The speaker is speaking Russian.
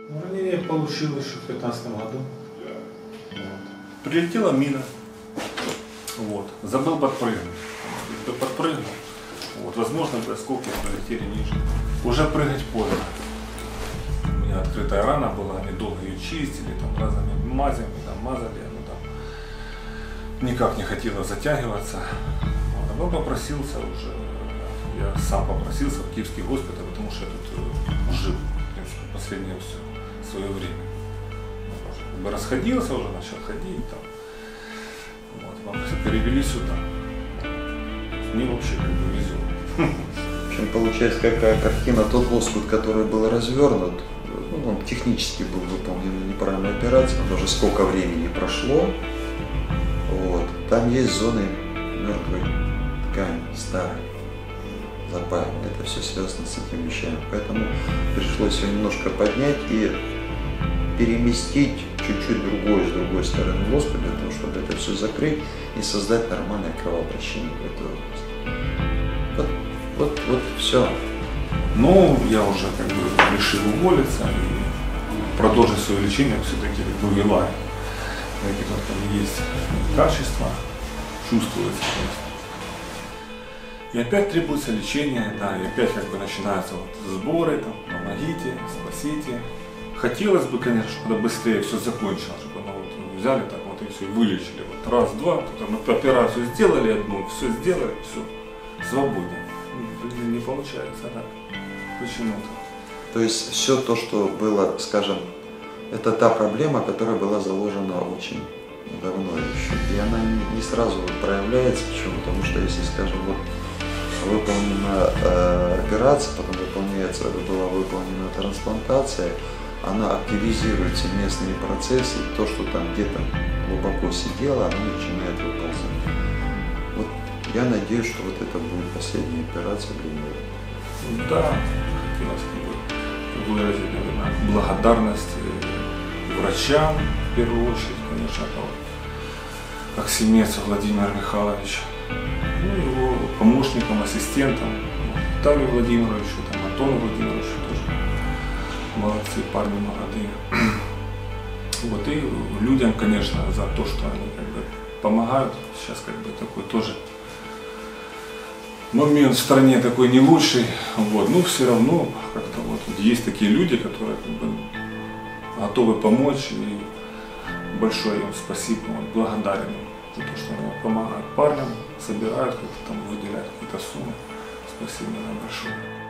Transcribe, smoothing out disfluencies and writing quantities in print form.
Ранение получилось еще в 2015 году. Вот. Прилетела мина. Вот. Забыл подпрыгнуть. Подпрыгнул. Вот. Возможно, осколки пролетели ниже. Уже прыгать поздно. У меня открытая рана была, они долго ее чистили, там разными мазями, там мазали, ну там никак не хотела затягиваться. Вот. А потом попросился уже, я сам попросился в Киевский госпиталь, потому что я тут жил, в принципе, последнее все свое время. Как бы расходился уже, начал ходить там. Вот. Попросил, перевели сюда. Мне вообще как бы везет. В общем, получается какая картина, тот лоскут, который был развернут, он технически был выполнен неправильная операция, потому что сколько времени прошло, вот, там есть зоны мертвой ткани, старой, запаянной, это все связано с этими вещами, поэтому пришлось ее немножко поднять и переместить чуть-чуть с другой стороны лоскут, для того, чтобы это все закрыть и создать нормальное кровообращение в этой области. Вот все. Ну, я уже как бы решил уволиться и продолжить свое лечение все-таки как бы вела. Там есть качество, чувствуется. И опять требуется лечение, да, и опять как бы начинаются вот сборы, там, помогите, спасите. Хотелось бы, конечно, чтобы быстрее все закончилось, чтобы оно вот взяли так вот и все, и вылечили. Вот раз, два, потом операцию сделали одну, все сделали, все, свободен. Не получается, да, почему-то. То есть все то, что было, скажем, это та проблема, которая была заложена очень давно еще. И она не сразу вот проявляется. Почему? Потому что если, скажем, вот выполнена операция, потом была выполнена трансплантация, она активизирует все местные процессы, и то, что там где-то глубоко сидело, оно начинает выползать. Вот я надеюсь, что вот это будет последняя операция для него. Да, хотелось бы выразить, наверное, благодарность врачам, в первую очередь, конечно, Аксимецу Владимиру Михайловичу, ну, его помощникам, ассистентам, Виталию Владимировичу, там, Антону Владимировичу тоже. Молодцы, парни молодые. Вот, и людям, конечно, за то, что они как бы помогают. Сейчас как бы такой тоже момент в стране такой не лучший. Вот, но все равно как-то вот есть такие люди, которые как бы готовы помочь. И большое им спасибо, вот, благодарен им за то, что они помогают парням, собирают, как-то там выделяют какие-то суммы. Спасибо им большое.